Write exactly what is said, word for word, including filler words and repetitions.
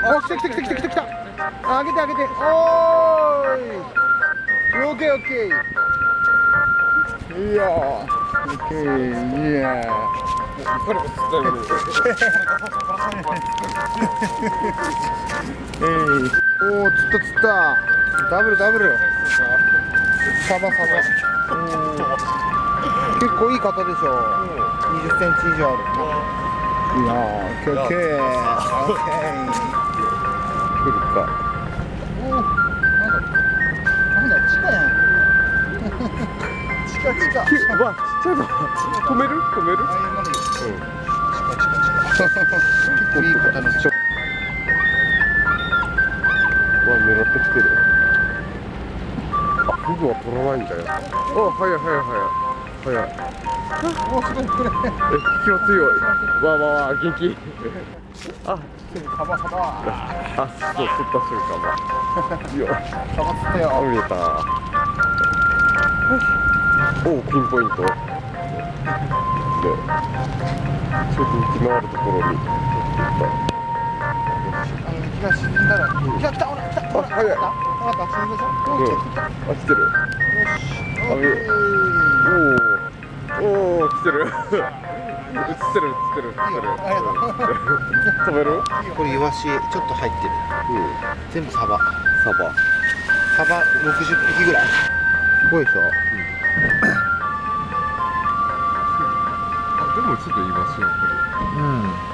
あ、来た来た来た来た来た来た。あ、上げて上げて。おーい。オッケーオッケー。いやー。オッケー。いやー。これも釣ったよ。えい。おお、釣った釣った。ダブルダブル。サバサバ。結構いい方でしょ。にじゅっセンチ以上ある。いやー、オッケーオッケー。オッケー。来るか。おお、なんだ。なんだ、地下やん。地下地下。 うわ、ちっちゃいぞ。止める？止める？ あ、いや、まだいい。うん。地下地下地下。結構いい方の。 うわ、狙ってきてる。あ、フグは取らないんだよ。お、早い早い早い。早い。 お、すごい、これ。 え、気は強い。わわわ、元気。あ、 サバサバ。 あ、そう、釣った瞬間は。いいよ。 サバ釣ったよ。 あ、見えた。お、ピンポイント。で、ちょっと息のあるところに。 あの、気が沈んだら。来た来た、ほら、来た。 あ、早い。 ほら、沈んだぞ。 うん。あ、来てる。 よし。 あ、見え。おお。おお、来てる。映ってる、映ってる、映ってる。止める？ これイワシちょっと入ってる。 うん。 全部サバ。 サバ。 サバろくじゅっぴきぐらい。すごいでしょ。 あ、でもちょっとイワシやっぱり。 うん。